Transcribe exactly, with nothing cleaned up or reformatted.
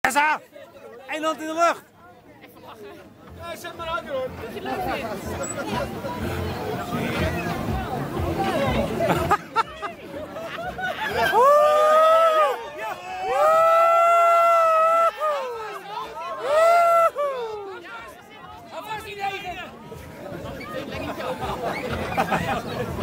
Tessa! Eén hand in de lucht! Even lachen. Ja, zet maar uit hoor. Dat je leuk vindt.